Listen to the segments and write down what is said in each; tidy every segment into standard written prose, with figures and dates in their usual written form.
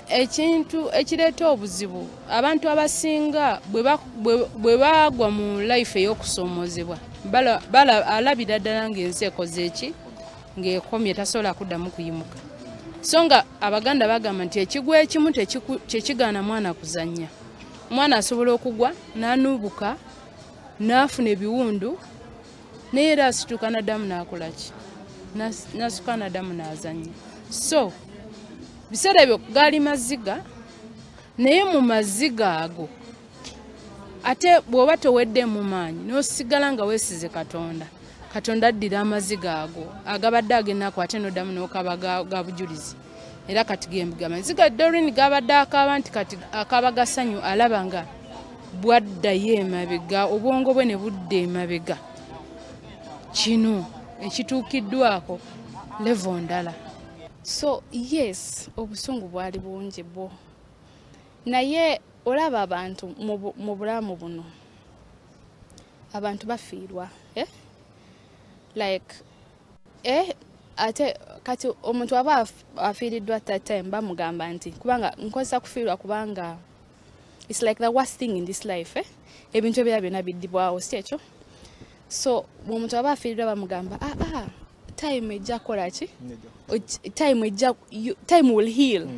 ekintu ekireeta obuzibu abantu abasinga bwe bagwa mu life ey'okusoomozebwa alabira ddala ng'ensi ekoze eki ng'ekomye tasobola kuddamu kuyimuka. So nga Abaganda bagamba nti ekigwa ekimu kyekigaana mwana kuzannya. Omwana asobola okugwa n'anuubuka n'afuna ebiwundu naye era asituka n'addamu n'akola ki? N'asituka n'addamu n'azannya. So biseera ebyo gaali maziga naye mu maziga ago ate bw'oba towedde mu maanyi n'osigala nga weesize Katonda. Katonda addira amaziga ago agabadde agennaako ate n'oddamu n'okaba ga bujulizi. Era kati gembigamba nziga Doreen gabadde akaaba nti kati akaba gasanyu alaba nga bwaddayo emabega obwongo bwe ne budda emabega. Kino ekituukiddwako level ndala. So yes, obusungu bwali bungi bwo. Naye olaba abantu mu bulamu buno. Abantu bafiirwa, Like ate kati omuntu aba afiiriddwa that time bamugamba nti kubanga nkozesa kufiirwa kubanga it's like the worst thing in this life, Ebintu ebira byonna biddibwawo si ekyo. So omuntu aba afiiriddwa bamugamba time ejja kola ki? Time will heal.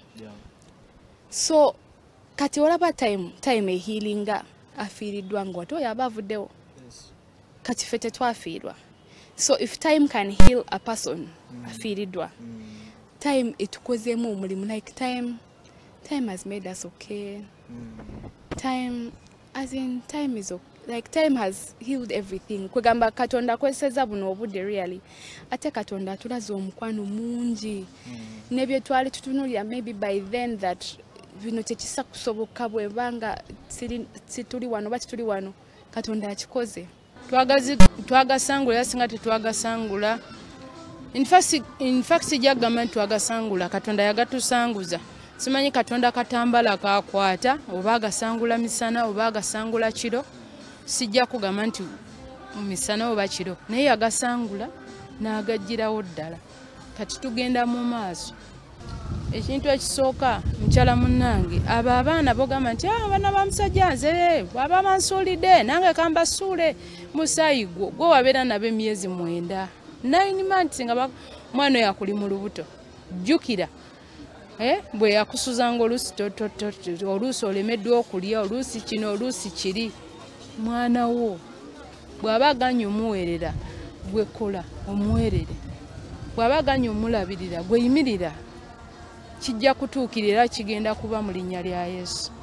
So kati olaba time healinga afiiriddwa ng'ate oyo aba avuddewo. Kati ffe tetwafiirwa. So if time can heal a person afiiriddwa, time etukozeemu omulimu, like time has made us okay. Time is okay. Like time has healed everything. Kwegamba Katonda kweseza buno obudde really. Ate Katonda atulaze omukwano mungi. Nebye twali tutunulira maybe by then that bino tekisa kusoboka bwebanga situli wano bati tuli wano Katonda akikoze. Twagasangula singa tetwagasangula. In fact sijagamba twagasangula Katonda yagatusanguza. Simanyi Katonda katambala kakwata oba agasangula misana oba agasangula kiro. Sijja kugamba nti misana oba kiro naye agasangula n'agajjirawo ddala. Kati tugenda mu maaso. Ekintu ekisooka mukyala munnange abo abaana bogamba nti abaana bamusajja nze baba mansuulidde nange kambasuule musaayi gwo wabeera nabo emyezi 9 months nga mwana oyo akuli mu lubuto. Jjukira bwe yakusuzanga oluusi oluusi olemeddwa okulya oluusi kino oluusi kiri. Mwana wo bw'aba aganye omuweerera gwekola omuweerere. Bw'aba aganye omulabirira gweyimirira. Kijja kutuukirira kigenda kuba mu linnya lya Yesu.